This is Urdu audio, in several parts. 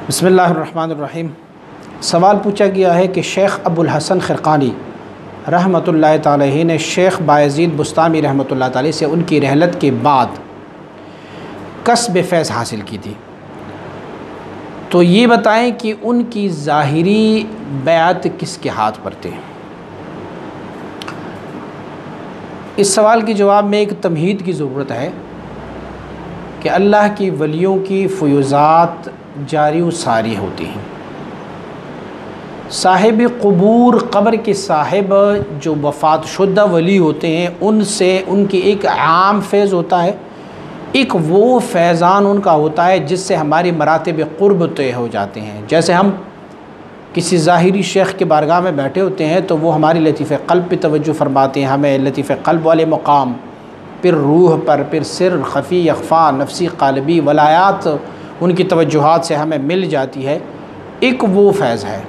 بسم اللہ الرحمن الرحیم۔ سوال پوچھا گیا ہے کہ شیخ ابو الحسن خرقانی رحمۃ اللہ تعالی نے شیخ بایزید بستامی رحمۃ اللہ تعالی سے ان کی رحلت کے بعد کسب فیض حاصل کی تھی، تو یہ بتائیں کہ ان کی ظاہری بیعت کس کے ہاتھ پر تھے؟ اس سوال کے جواب میں ایک تمہید کی ضرورت ہے کہ اللہ کی ولیوں کی فیوضات جاری و ساری ہوتی ہیں۔ صاحب قبور، قبر کے صاحب جو وفات شدہ ولی ہوتے ہیں، ان سے ان کی ایک عام فیض ہوتا ہے، ایک وہ فیضان ان کا ہوتا ہے جس سے ہماری مراتب قرب طے ہو جاتے ہیں۔ جیسے ہم کسی ظاہری شیخ کے بارگاہ میں بیٹھے ہوتے ہیں تو وہ ہماری لطیف قلب پہ توجہ فرماتے ہیں، ہمیں لطیف قلب والے مقام، پھر روح پر، پھر سر، خفی، اخفا، نفسی، قالبی، ولایات ان کی توجہات سے ہمیں مل جاتی ہے۔ ایک وہ فیض ہے۔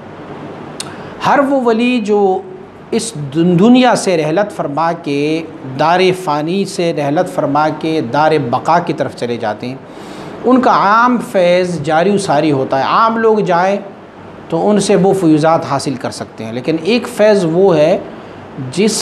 ہر وہ ولی جو اس دنیا سے رحلت فرما کے دار فانی سے رحلت فرما کے دار بقا کی طرف چلے جاتے ہیں، ان کا عام فیض جاری و ساری ہوتا ہے۔ عام لوگ جائیں تو ان سے وہ فیوضات حاصل کر سکتے ہیں، لیکن ایک فیض وہ ہے جس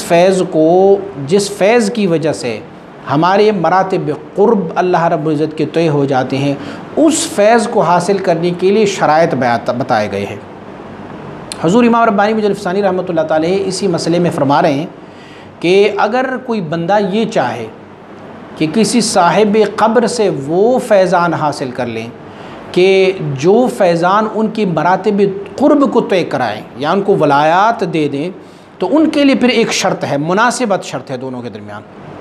فیض کی وجہ سے ہمارے مراتب قرب اللہ رب العزت کے طے ہو جاتے ہیں، اس فیض کو حاصل کرنے کے لیے شرائط بتائے گئے ہیں۔ حضور امام ربانی مجلد ثانی رحمۃ اللہ تعالی اسی مسئلے میں فرما رہے ہیں کہ اگر کوئی بندہ یہ چاہے کہ کسی صاحب قبر سے وہ فیضان حاصل کر لیں کہ جو فیضان ان کی مراتب قرب کو طے کرائیں یا ان کو ولایات دے دیں، تو ان کے لیے پھر ایک شرط ہے، مناسبت شرط ہے دونوں کے درمیان۔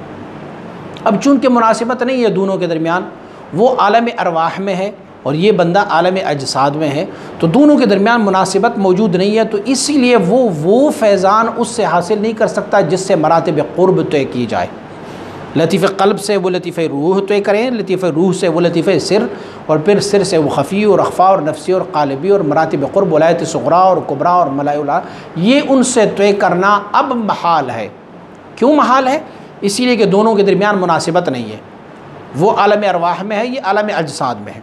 اب چونکہ مناسبت نہیں ہے دونوں کے درمیان، وہ عالم ارواح میں ہے اور یہ بندہ عالم اجساد میں ہے، تو دونوں کے درمیان مناسبت موجود نہیں ہے، تو اسی لیے وہ فیضان اس سے حاصل نہیں کر سکتا جس سے مراتب قرب طے کی جائے۔ لطیف قلب سے وہ لطیف روح طے کریں، لطیف روح سے وہ لطیف سر، اور پھر سر سے وہ خفی اور اخفا اور نفسی اور قالبی اور مراتب قرب، ولایت صغریٰ اور کبریٰ اور ملائلہ، یہ ان سے طے کرنا اب محال ہے۔ کیوں محال ہے؟ اسی لیے کہ دونوں کے درمیان مناسبت نہیں ہے، وہ عالم ارواح میں ہے، یہ عالم اجساد میں ہے۔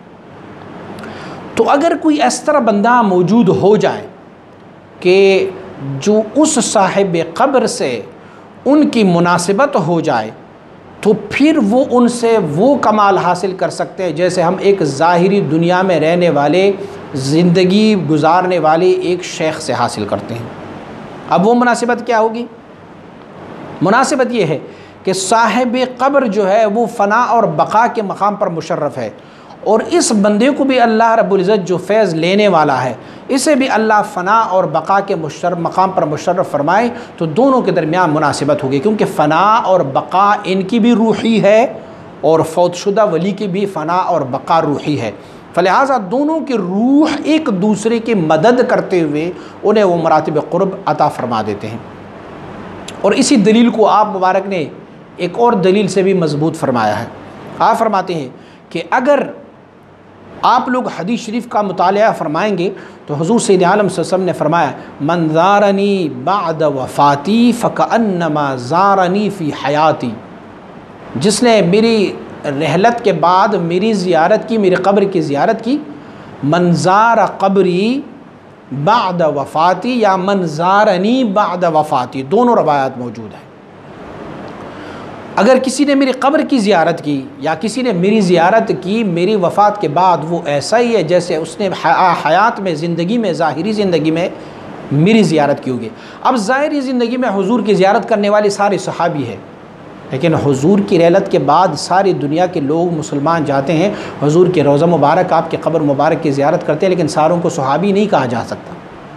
تو اگر کوئی اس طرح بندہ موجود ہو جائے کہ جو اس صاحب قبر سے ان کی مناسبت ہو جائے، تو پھر وہ ان سے وہ کمال حاصل کر سکتے ہیں جیسے ہم ایک ظاہری دنیا میں رہنے والے، زندگی گزارنے والے ایک شیخ سے حاصل کرتے ہیں۔ اب وہ مناسبت کیا ہوگی؟ مناسبت یہ ہے کہ صاحب قبر جو ہے وہ فنا اور بقا کے مقام پر مشرف ہے، اور اس بندے کو بھی اللہ رب العزت جو فیض لینے والا ہے، اسے بھی اللہ فنا اور بقا کے مقام پر مشرف فرمائے، تو دونوں کے درمیان مناسبت ہوگی، کیونکہ فنا اور بقا ان کی بھی روحی ہے اور فوت شدہ ولی کی بھی فنا اور بقا روحی ہے، فلہذا دونوں کی روح ایک دوسرے کی مدد کرتے ہوئے انہیں وہ مراتب قرب عطا فرما دیتے ہیں۔ اور اسی دلیل کو آپ مبارک نے ایک اور دلیل سے بھی مضبوط فرمایا ہے۔ آپ فرماتے ہیں کہ اگر آپ لوگ حدیث شریف کا مطالعہ فرمائیں گے تو حضور سید عالم صلی اللہ علیہ وسلم نے فرمایا، من زارنی بعد وفاتی فکأنما زارنی فی حیاتی، جس نے میری رحلت کے بعد میری زیارت کی، میری قبر کی زیارت کی، من زار قبری بعد وفاتی یا من زارنی بعد وفاتی، دونوں روایات موجود ہیں۔ اگر کسی نے میری قبر کی زیارت کی یا کسی نے میری زیارت کی میری وفات کے بعد، وہ ایسا ہی ہے جیسے اس نے حیات میں، زندگی میں، ظاہری زندگی میں میری زیارت کی ہوگی۔ اب ظاہری زندگی میں حضور کی زیارت کرنے والے سارے صحابی ہیں، لیکن حضور کی رحلت کے بعد ساری دنیا کے لوگ مسلمان جاتے ہیں حضور کے روضہ مبارک، آپ کے قبر مبارک کی زیارت کرتے ہیں، لیکن ساروں کو صحابی نہیں کہا جا سکتا۔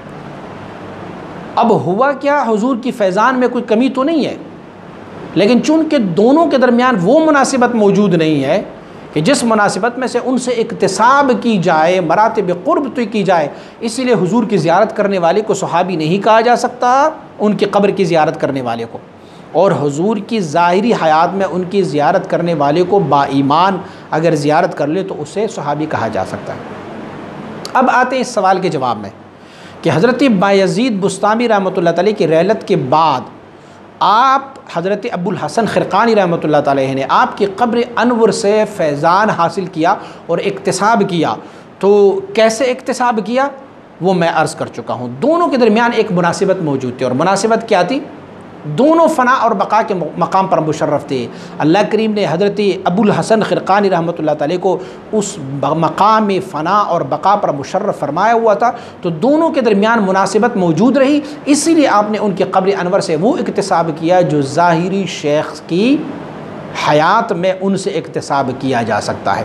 اب ہوا کیا، حضور کی فیضان میں کوئی کمی تو نہیں ہے، لیکن چونکہ دونوں کے درمیان وہ مناسبت موجود نہیں ہے کہ جس مناسبت میں سے ان سے اکتساب کی جائے، مراتب قرب تو کی جائے، اسی لیے حضور کی زیارت کرنے والے کو صحابی نہیں کہا جا سکتا، ان کی قبر کی زیارت کرنے والے کو، اور حضور کی ظاہری حیات میں ان کی زیارت کرنے والے کو با ایمان اگر زیارت کر لے تو اسے صحابی کہا جا سکتا ہے۔ اب آتے ہیں اس سوال کے جواب میں کہ حضرت بایزید بستامی رحمۃ اللہ تعالی کی رحلت کے بعد آپ حضرت ابو الحسن خرقانی رحمۃ اللہ تعالی نے آپ کی قبر انور سے فیضان حاصل کیا اور اکتساب کیا، تو کیسے اکتساب کیا وہ میں عرض کر چکا ہوں۔ دونوں کے درمیان ایک مناسبت موجود تھی، اور مناسبت کیا تھی؟ دونوں فنا اور بقا کے مقام پر مشرف تھے۔ اللہ کریم نے حضرت ابو الحسن خرقانی رحمۃ اللہ تعالی کو اس مقام فنا اور بقا پر مشرف فرمایا ہوا تھا، تو دونوں کے درمیان مناسبت موجود رہی، اسی لیے آپ نے ان کے قبر انور سے وہ اکتساب کیا جو ظاہری شیخ کی حیات میں ان سے اکتساب کیا جا سکتا ہے۔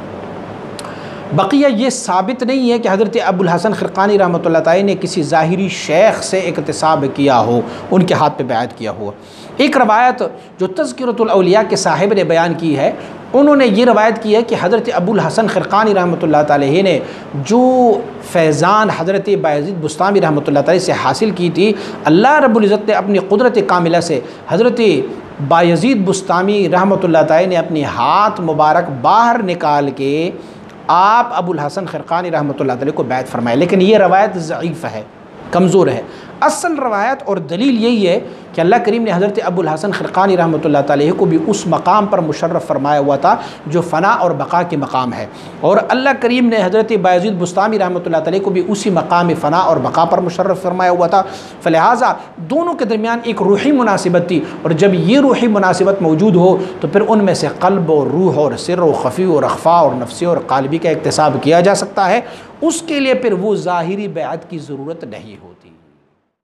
بقیہ یہ ثابت نہیں ہے کہ حضرت ابو الحسن خرقانی رحمۃ اللہ تعالی نے کسی ظاہری شیخ سے اکتساب کیا ہو، ان کے ہاتھ پہ بیعت کیا ہو۔ ایک روایت جو تذکرۃ الاولیاء کے صاحب نے بیان کی ہے، انہوں نے یہ روایت کی ہے کہ حضرت ابو الحسن خرقانی رحمۃ اللہ تعالی نے جو فیضان حضرت بایزید بسطامی رحمۃ اللہ تعالی سے حاصل کی تھی، اللہ رب العزت نے اپنی قدرت کاملہ سے حضرت بایزید بسطامی رحمۃ اللہ تعالی نے اپنے ہاتھ مبارک باہر نکال کے آپ ابو الحسن خرقانی رحمۃ اللہ تعالی کو بیعت فرمائے، لیکن یہ روایت ضعیف ہے، کمزور ہے۔ اصل روایت اور دلیل یہی ہے کہ اللہ کریم نے حضرت ابو الحسن خرقانی رحمۃ اللہ تعالی کو بھی اس مقام پر مشرف فرمایا ہوا تھا جو فنا اور بقا کے مقام ہے، اور اللہ کریم نے حضرت بایزید بسطامی رحمۃ اللہ تعالی کو بھی اسی مقام فنا اور بقا پر مشرف فرمایا ہوا تھا، فلہٰذا دونوں کے درمیان ایک روحی مناسبت تھی، اور جب یہ روحی مناسبت موجود ہو تو پھر ان میں سے قلب اور روح اور سر و خفی اور اخفا اور نفسی اور قالبی کا اکتساب کیا جا سکتا ہے، اس کے لیے پھر وہ ظاہری بیعت کی ضرورت نہیں ہو۔